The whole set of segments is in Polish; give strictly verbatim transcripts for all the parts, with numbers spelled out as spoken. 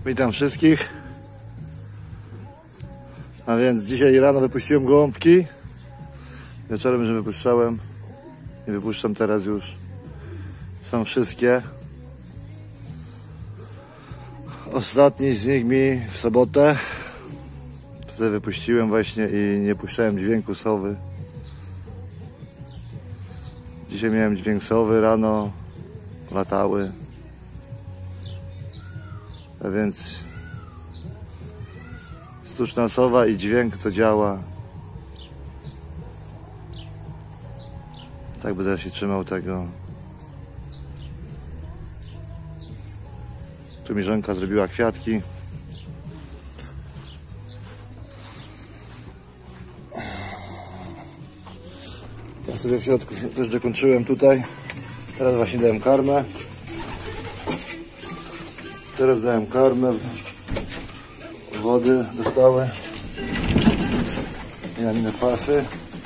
Witam wszystkich. A więc dzisiaj rano wypuściłem gołąbki. Wieczorem już wypuszczałem. I wypuszczam teraz już. Są wszystkie. Ostatni z nich mi w sobotę. Wtedy wypuściłem właśnie i nie puszczałem dźwięku sowy. Dzisiaj miałem dźwięk sowy rano. Latały. A więc sztuczna sowa i dźwięk to działa. Tak będę się trzymał tego. Tu mi żonka zrobiła kwiatki. Ja sobie w środku też dokończyłem tutaj. Teraz właśnie dałem karmę. Teraz dałem karmę. Wody dostały. I aminopasy.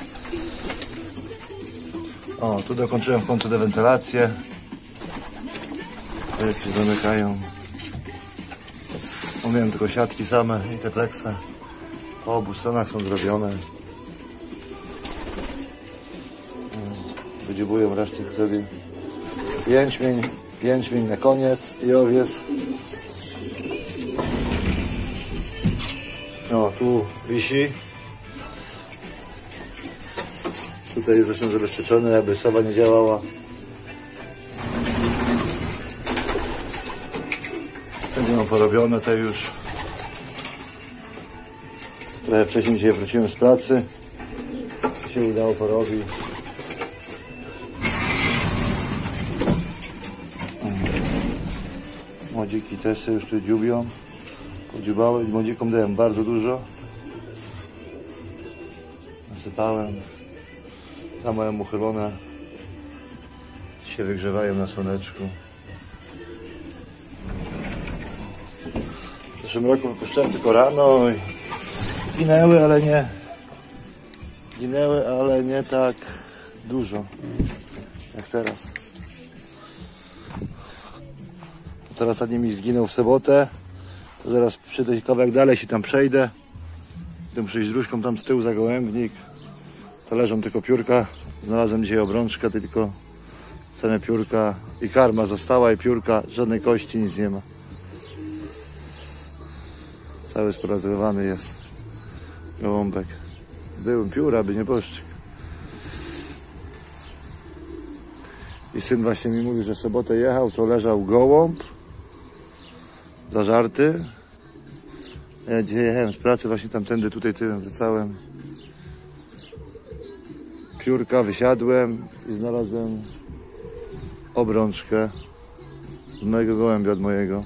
O, tu dokończyłem w końcu dewentylację. Jak się zamykają. Umiem tylko siatki same i te plekse. Po obu stronach są zrobione. Wydziubują resztę sobie. Jęczmień, jęczmień na koniec i owiec. No, tu wisi. Tutaj już jestem zabezpieczony, aby sowa nie działała. Będzie mam porobione te już. Trochę wcześniej dzisiaj wróciłem z pracy. Się udało porobić. Młodziki też się już tu dziubią. Podziubały. Młodzikom dałem bardzo dużo. Nasypałem. Tam mają uchylone. Się wygrzewają na słoneczku. W zeszłym roku wypuszczałem tylko rano i ginęły, ale nie. Ginęły, ale nie tak dużo jak teraz. Teraz ostatni mi zginął w sobotę. To zaraz przyjdę kawałek dalej, się tam przejdę. Będę muszę iść z różką tam z tyłu za gołębnik. To leżą tylko piórka. Znalazłem dzisiaj obrączkę, tylko same piórka i karma została i piórka, żadnej kości, nic nie ma. Cały sporazowany jest gołąbek. Byłem pióra, by nie poszczyk. I syn właśnie mi mówi, że w sobotę jechał, to leżał gołąb zażarty. Ja dzisiaj jechałem z pracy, właśnie tamtędy tutaj tyłem wracałem. Piórka, wysiadłem i znalazłem obrączkę od mojego gołębia, od mojego.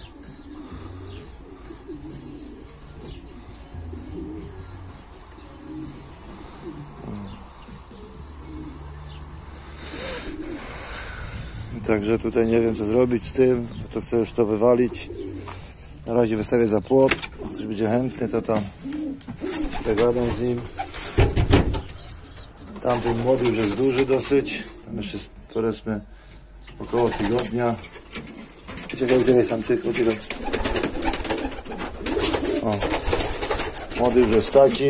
Także tutaj nie wiem co zrobić z tym, to chcę już to wywalić. Na razie wystawię za płot, jak ktoś będzie chętny, to tam pogadam z nim. Tamten młody już jest duży dosyć, tam jeszcze jest powiedzmy około tygodnia. Uciekaj, uciekaj samczyk, uciekaj. O, młody już jest taki.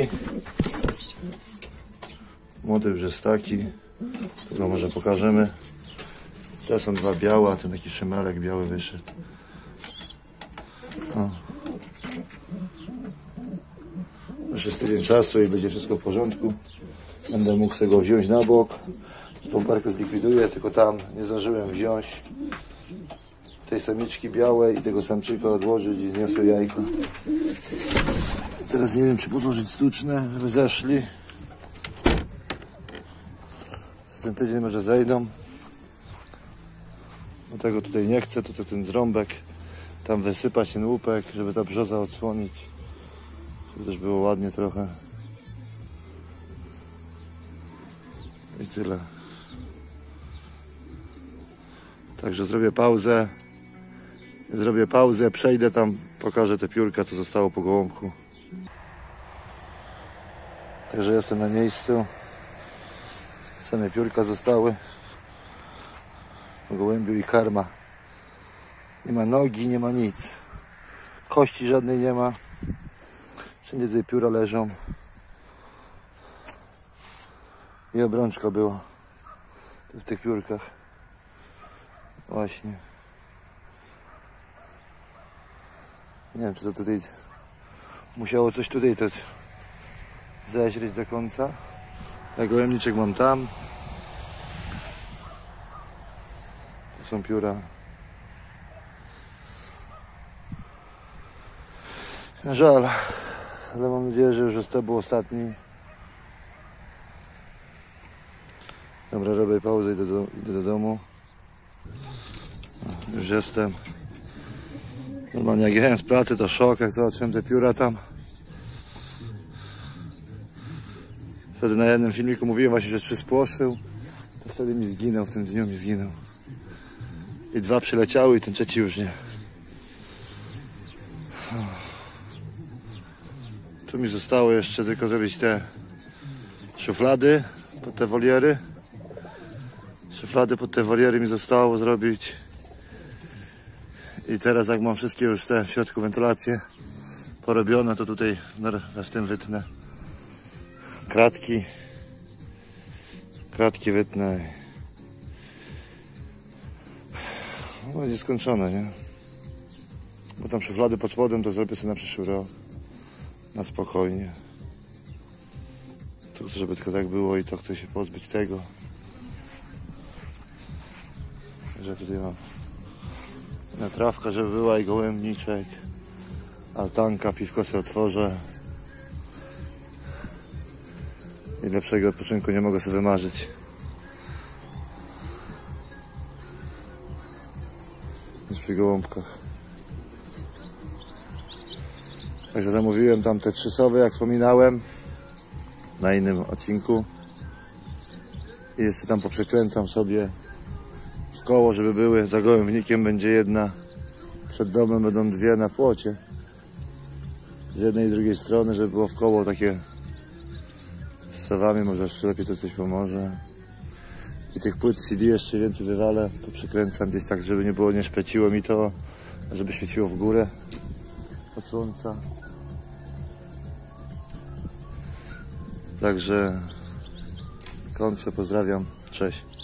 Młody już jest taki, którego może pokażemy. Te są dwa białe, a ten taki szymelek biały wyszedł. O. Jeszcze jest tydzień czasu i będzie wszystko w porządku. Będę mógł sobie go wziąć na bok. Tą parkę zlikwiduję, tylko tam nie zdążyłem wziąć tej samiczki białej i tego samczyka odłożyć i zniosły jajko. Teraz nie wiem, czy podłożyć sztuczne, żeby zeszli. Ten tydzień może zejdą. Do tego tutaj nie chcę, tutaj ten zrąbek. Tam wysypać ten łupek, żeby ta brzoza odsłonić. Żeby też było ładnie trochę. I tyle. Także zrobię pauzę. Zrobię pauzę, przejdę tam, pokażę te piórka, co zostało po gołąbku. Także jestem na miejscu. Same piórka zostały. Po gołębiu i karma. Nie ma nogi, nie ma nic. Kości żadnej nie ma. Wszędzie tutaj pióra leżą. I obrączka była w tych piórkach. Właśnie. Nie wiem, czy to tutaj musiało coś tutaj to zeźrzeć do końca. Ja gołębniczek mam tam. To są pióra. Żal, ale mam nadzieję, że już to był ostatni. Dobra, robię pauzę, idę do, idę do domu. O, już jestem. Normalnie jak jechałem z pracy, to szok, jak zobaczyłem te pióra tam. Wtedy na jednym filmiku mówiłem właśnie, że trzy spłoszył. To wtedy mi zginął, w tym dniu mi zginął. I dwa przyleciały i ten trzeci już nie. Tu mi zostało jeszcze tylko zrobić te szuflady pod te woliery. Szuflady pod te woliery mi zostało zrobić. I teraz jak mam wszystkie już te w środku wentylacje porobione, to tutaj w tym wytnę kratki. Kratki wytnę. No będzie skończone, nie? Bo tam szuflady pod spodem to zrobię sobie na przyszły rok. Na spokojnie. To chcę, żeby tylko tak było i to chcę się pozbyć tego. Że tutaj mam na trawka, żeby była i gołębniczek. Altanka, piwko sobie otworzę. I lepszego odpoczynku nie mogę sobie wymarzyć. Niż przy gołąbkach. Także zamówiłem tam te trzy sowy, jak wspominałem, na innym odcinku. I jeszcze tam poprzekręcam sobie w koło, żeby były. Za gołębnikiem będzie jedna. Przed domem będą dwie na płocie. Z jednej i z drugiej strony, żeby było w koło takie z sowami. Może jeszcze lepiej to coś pomoże. I tych płyt C D jeszcze więcej wywalę. Poprzekręcam gdzieś tak, żeby nie było, nie szpeciło mi to. A żeby świeciło w górę od słońca. Także kończę, pozdrawiam, cześć.